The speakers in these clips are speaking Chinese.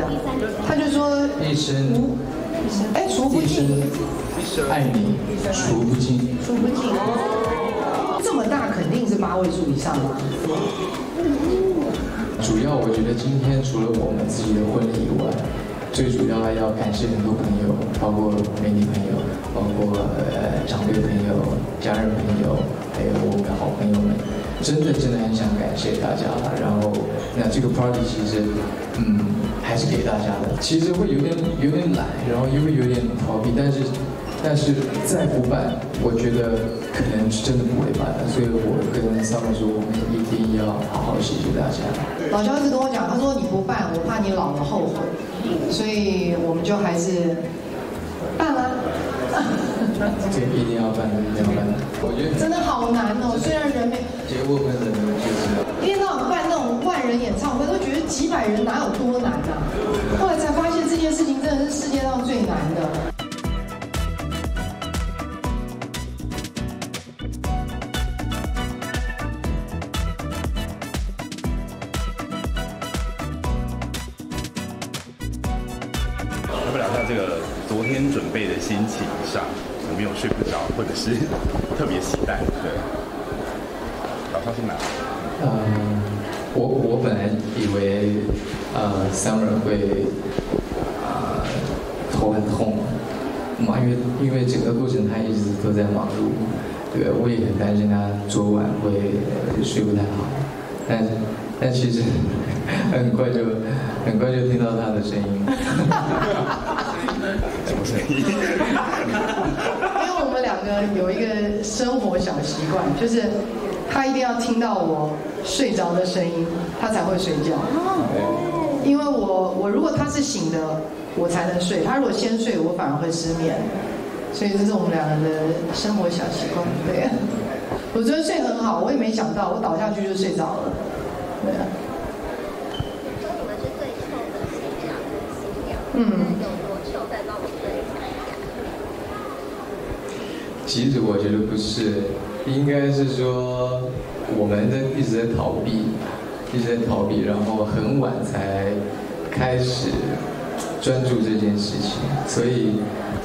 他就说一生， 除不尽， 爱你除不尽， 除不尽。这么大肯定是8位数以上吗？ 主要我觉得今天除了我们自己的婚礼以外，最主要要感谢很多朋友，包括媒体朋友，包括长辈朋友、家人朋友，还有我们的好朋友们，真的很想感谢大家。然后那这个 party 其实还是给大家的，其实会有点懒，然后又会有点逃避，但是再不办，我觉得可能是真的不会办的。所以我跟 Summer 说，我们一定要好好谢谢大家。 老焦一直跟我讲，他说你不办，我怕你老了后悔，所以我们就还是办啦。 对，一定要办的，一定要办的。我觉得真的好难哦，虽然人没结过婚的人就知道， 因为那种办那种万人演唱会，都觉得几百人哪有多难啊？后来才发现这件事情真的是世界上最难的。 要不聊一下这个昨天准备的心情上，有没有睡不着，或者是特别期待？对，老肖先来。 我本来以为Summer 会头很痛嘛，因为整个过程他一直都在忙碌，对，我也很担心他昨晚会睡不太好，但其实很快就听到他的声音。 什么声音？ 因为我们两个有一个生活小习惯，就是他一定要听到我睡着的声音，他才会睡觉。因为我如果他是醒的，我才能睡；他如果先睡，我反而会失眠。所以这是我们两个的生活小习惯。对，我昨天睡很好，我也没想到我倒下去就睡着了。对啊。 说你们是最臭的新娘跟新娘，有多臭？再帮我分享一下。 其实我觉得不是，应该是说我们一直在逃避，然后很晚才开始专注这件事情，所以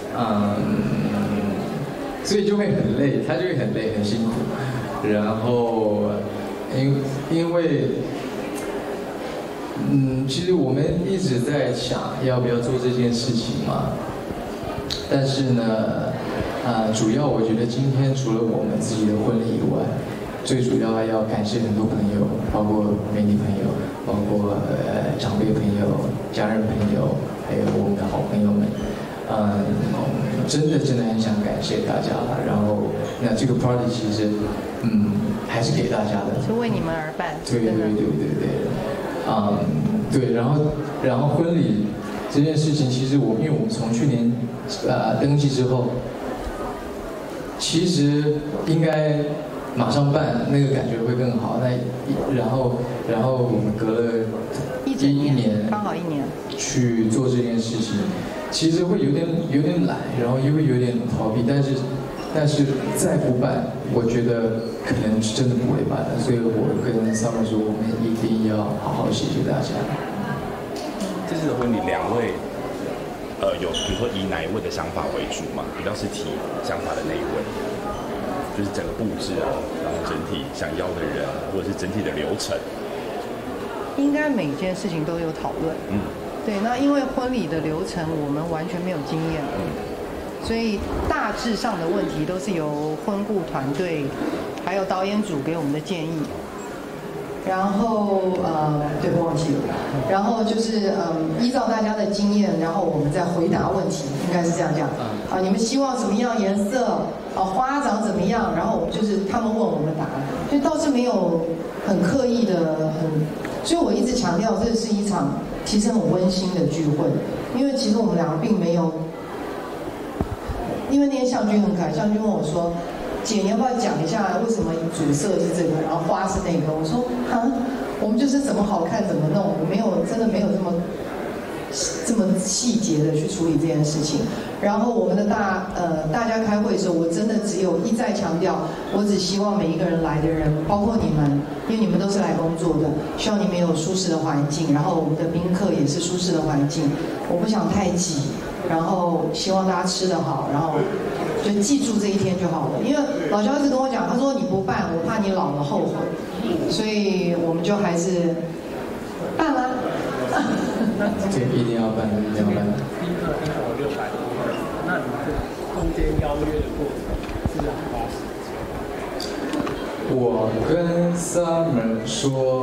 就会很累，他就会很累很辛苦，然后因为其实我们一直在想要不要做这件事情嘛，但是呢，主要我觉得今天除了我们自己的婚礼以外，最主要要感谢很多朋友，包括媒体朋友，包括长辈朋友、家人朋友，还有我们的好朋友们，真的很想感谢大家。然后那这个 party 其实还是给大家的， 是为你们而办。 对，对，然后婚礼这件事情，其实因为我们从去年登记之后，其实应该马上办，那个感觉会更好。然后我们隔了一年， 刚好1年去做这件事情，其实会有点懒，然后又会有点逃避，但是再不办，我觉得可能是真的不会办的。所以我跟 Summer 说，我们一定要好好谢谢大家。 这次的婚礼2位，有比如说以哪一位的想法为主嘛？比较是提想法的那一位，就是整个布置啊，然后整体想要的人，或者是整体的流程。 应该每件事情都有讨论。对，那因为婚礼的流程我们完全没有经验，所以大致上的问题都是由婚顾团队还有导演组给我们的建议。然后对，我忘记了。然后就是依照大家的经验，然后我们再回答问题，应该是这样讲。你们希望什么样颜色？花长怎么样？然后我们就是他们问我们答，所以倒是没有很刻意的所以我一直强调，这是一场其实很温馨的聚会，因为其实我们两个并没有，因为那天向军很可爱，向军问我说：“姐，你要不要讲一下为什么主色是这个，然后花是那个？”我说：“我们就是怎么好看怎么弄，我真的没有这么这么细节的去处理这件事情。然后我们的大家开会的时候，我真的只有一再强调，我只希望每一个人来的人，包括你们，因为你们都是来工作的，希望你们有舒适的环境，然后我们的宾客也是舒适的环境，我不想太挤，然后希望大家吃得好，然后就记住这一天就好了。因为老肖一直跟我讲，他说你不办，我怕你老了后悔，所以我们就还是办了。 对，一定要办的，一定要办的。 那你这中间邀约的过程是很花时间。 我跟 Summer 说，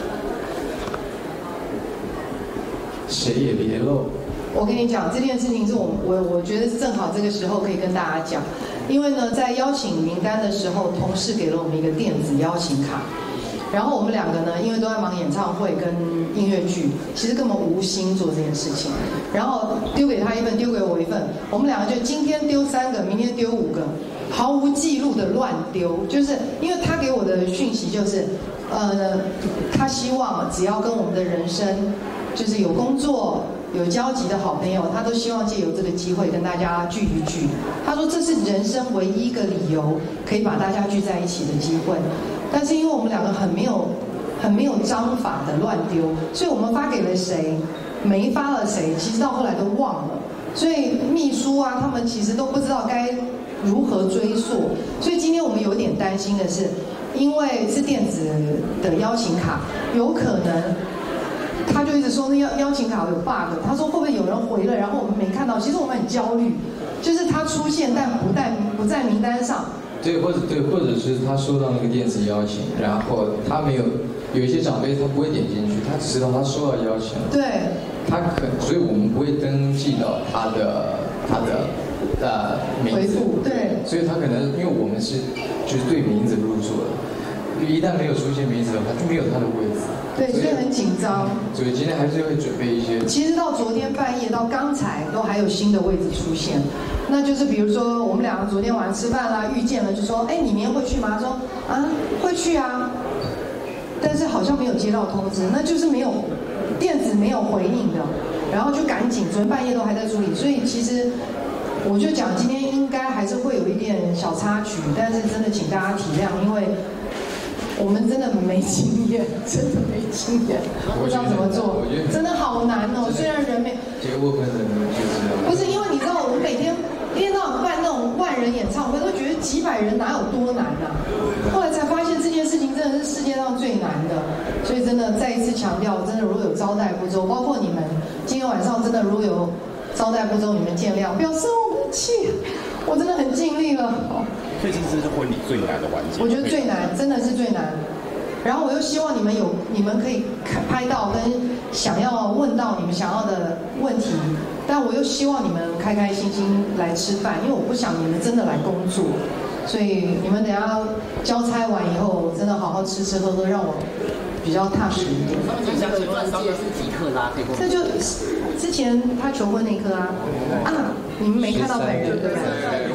谁也别漏。 我跟你讲，这件事情是我觉得正好这个时候可以跟大家讲，因为呢，在邀请名单的时候，同事给了我们一个电子邀请卡。然后我们两个呢，因为都在忙演唱会跟音乐剧，其实根本无心做这件事情。然后丢给他一份，丢给我一份，我们两个就今天丢3个，明天丢5个，毫无记录的乱丢。就是因为他给我的讯息就是，他希望只要跟我们的人生，就是有工作、有交集的好朋友，他都希望借由这个机会跟大家聚一聚。他说这是人生唯一一个理由可以把大家聚在一起的机会。但是因为我们两个很没有章法的乱丢，所以我们发给了谁，没发了谁，其实到后来都忘了。所以秘书啊，他们其实都不知道该如何追溯。所以今天我们有点担心的是，因为是电子的邀请卡，有可能他就一直说那邀请卡有 bug， 他说会不会有人回了，然后我们没看到。其实我们很焦虑，就是他出现但不在名单上。 对，或者是他收到那个电子邀请，然后他没有一些长辈他不会点进去，他只知道他收到邀请了。 对。 所以我们不会登记到他的名字。回复对。 所以他可能因为我们就是对名字入座的，一旦没有出现名字的话，就没有他的位置。 对，所以很紧张。 所以今天还是会准备一些。 其实到昨天半夜到刚才都还有新的位置出现，那就是比如说我们两个昨天晚上吃饭啦，遇见了就说，哎，你明天会去吗？他说啊，会去啊，但是好像没有接到通知，那就是没有电子没有回应的，然后就赶紧昨天半夜都还在处理，所以其实我就讲今天应该还是会有一点小插曲，但是真的请大家体谅，因为我们真的没经验，真的没经验，不知道怎么做，真的好难哦。虽然人没结过婚的人就是不是因为你知道，我们每天一天到晚办那种万人演唱会，都觉得几百人哪有多难啊？后来才发现这件事情真的是世界上最难的，所以真的再一次强调，真的如果有招待不周，包括你们今天晚上真的如果有招待不周，你们见谅，不要生我们气，我真的很尽力了。 所以这是婚礼最难的环节。 我觉得最难，真的是最难。然后我又希望你们可以拍到跟想要问到你们想要的问题，但我又希望你们开开心心来吃饭，因为我不想你们真的来工作，所以你们等一下交差完以后，真的好好吃吃喝喝，让我比较踏实一点。 他们讲的钻戒是几克拉？ 这就之前他求婚那颗啊，你们没看到本人对不对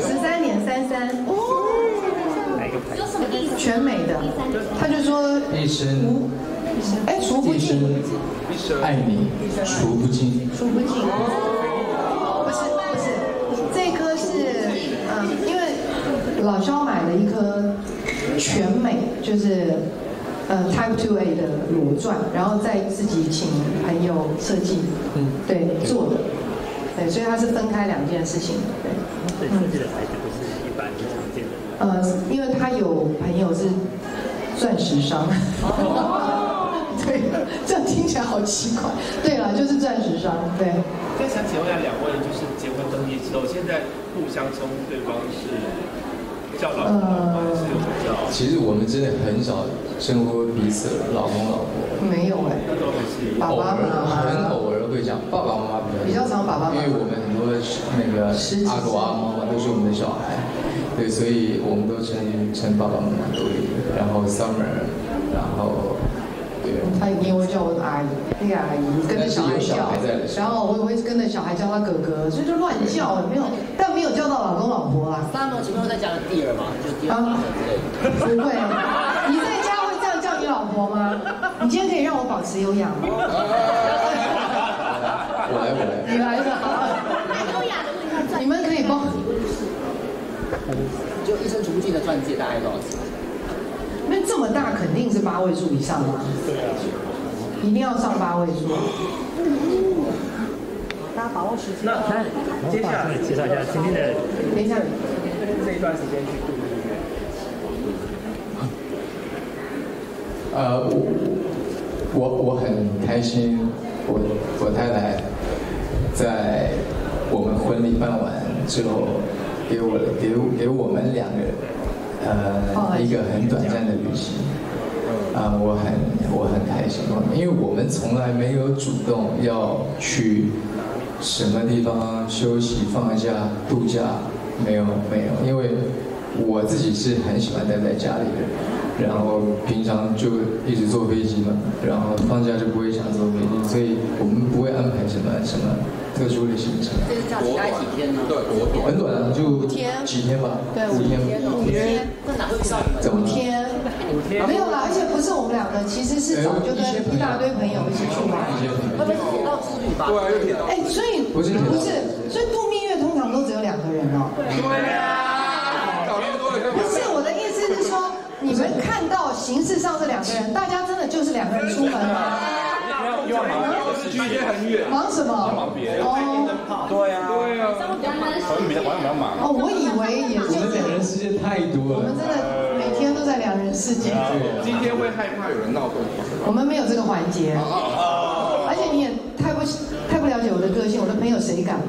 ？13.33哦。全美的，他就说一生， 除不尽， 爱你，除不尽， 除不尽，不是，这一颗是因为老肖买了一颗全美，就是Type 2A 的裸钻，然后再自己请朋友设计，对做的，对，所以它是分开2件事情，对。 所以设计的材质不是一般常见的。 因为他有朋友是钻石商，对，这样听起来好奇怪。对了，就是钻石商，对。 再想请问一下2位，就是结婚登记之后，现在互相称呼对方是叫老公老婆，还是有叫？ 其实我们真的很少称呼彼此老公老婆。 没有哎， 那都还是爸爸妈妈， 很偶尔会讲爸爸妈妈比较常爸爸妈妈， 因为我们很多那个阿狗阿猫都是我们的小孩。对，所以我们都称爸爸妈妈都有，然后 Summer， 然后对， 他一定会叫我阿姨，那个阿姨跟着小孩叫，然后我也会跟着小孩叫他哥哥，所以就乱叫，没有，但没有叫到老公老婆啊。 Summer 前面会再加个 dear 吗？就 dear 之类的。 不会，你在家会这样叫你老婆吗？你今天可以让我保持优雅吗？ 你来是吧？ 优雅的问一下， 你们可以帮。 就《一生除不尽》的钻戒大概多少钱？ 那这么大肯定是8位数以上吗？ 对啊， 一定要上8位数。 大家把握时间。 那接下来介绍一下今天的， 等一下， 这一段时间去度蜜月。 我很开心，我太太在我们婚礼办完之后，给我们2个人一个很短暂的旅行。我很开心，因为我们从来没有主动要去什么地方休息、放假、度假，没有，因为我自己是很喜欢待在家里的，然后平常就一直坐飞机嘛，然后放假就不会想坐飞机，所以我们不会安排什么特殊的行程。 这个假期大概几天呢？ 对，很短啊，就几天吧， 对 5天。 5天， 这哪会遇到你们？ 怎么 5天，没有啦，而且不是我们2个，其实是早就跟一大堆朋友一起去玩。 会不会铁道之旅吧？ 对啊，又铁道。 哎，所以不是，所以度蜜月通常都只有2个人哦。 对啊，搞那么多人。 不是，我的意思是说，你们看到形式上是2个人，大家真的就是2个人出门吗？ 又要忙，市区也很远。 忙什么？ 忙别人。 哦， 对啊，好像比较忙。 哦，我以为也就我们2人世界太多了。 我们真的每天都在2人世界。 今天会害怕有人闹动吗？ 我们没有这个环节。而且你也太不了解我的个性，我的朋友谁敢？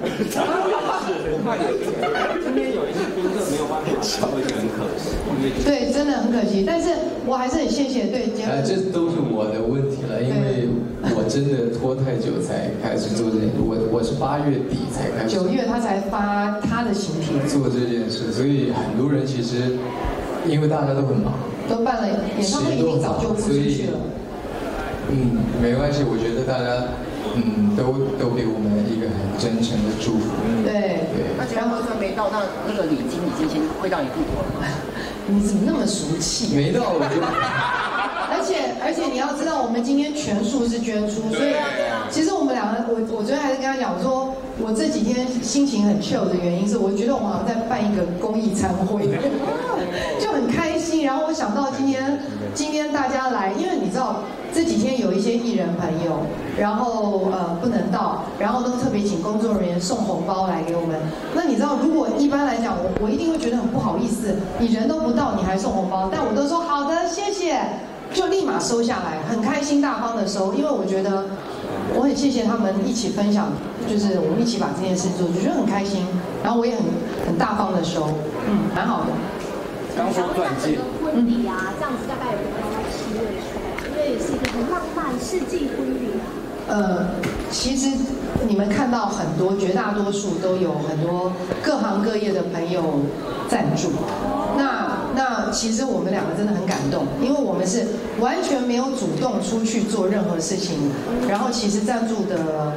今天有一些宾客没有办法，会很可惜。 对，真的很可惜。但是我还是很谢谢对节目。 这都是我的问题了，因为我真的拖太久才开始做这件事。我是8月底才开始。 9月他才发他的新片做这件事，所以很多人其实因为大家都很忙， 都办了演唱会，已经早就付出去了。 没关系，我觉得大家都给我们一个很真诚的祝福。 对。 那既然合作没到，那个礼金已经先汇到你户头了吗？ 你怎么那么俗气？ 没到我就。 而且你要知道，我们今天全数是捐出，所以其实我们2个，我昨天还是跟他讲，我说我这几天心情很 chill 的原因是，我觉得我们好像在办一个公益餐会，就很开心。然后我想到今天大家来，因为你知道这几天有一些艺人朋友，然后不能到，然后都特别请工作人员送红包来给我们。那你知道，如果一般来讲，我一定会觉得很不好意思，你人都不到，你还送红包，但我都说好的，谢谢。就立马收下来，很开心大方的收，因为我觉得我很谢谢他们一起分享，就是我们一起把这件事做，我觉得很开心，然后我也很大方的收，蛮好的。 刚说钻戒， 婚礼啊，这样子大概有没有到7位数？因为也是一个很浪漫世纪婚礼啊。 其实你们看到很多，绝大多数都有很多各行各业的朋友赞助。那其实我们2个真的很感动，因为我们是完全没有主动出去做任何事情，然后其实赞助的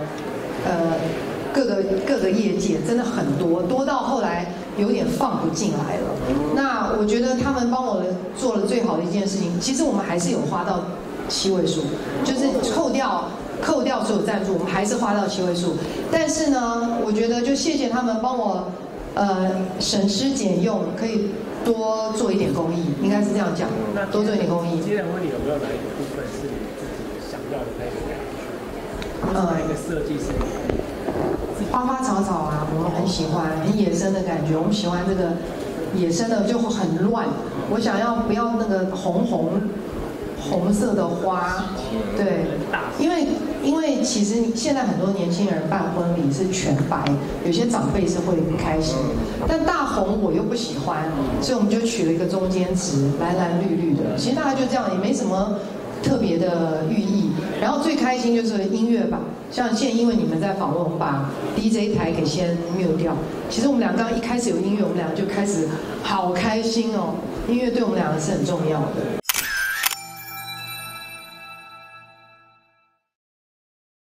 各个业界真的很多到后来有点放不进来了。那我觉得他们帮我做了最好的一件事情，其实我们还是有花到7位数，就是扣掉所有赞助，我们还是花到7位数。但是呢，我觉得就谢谢他们帮我省吃俭用，可以多做一点公益，应该是这样讲，多做一点公益。 今天的婚礼有没有哪一个部分是你自己想要的那个感觉？哪一个设计是？ 花花草草啊，我们很喜欢，很野生的感觉。我们喜欢这个野生的，就很乱。我想要不要那个红色的花？对，因为其实现在很多年轻人办婚礼是全白，有些长辈是会不开心，但大红我又不喜欢，所以我们就取了一个中间值，蓝蓝绿绿的。其实大概就这样，也没什么特别的寓意。然后最开心就是音乐吧，像现在因为你们在访问，我们把 DJ 台给先 mute 掉。其实我们俩刚刚一开始有音乐，我们俩就开始好开心哦，音乐对我们两个是很重要的。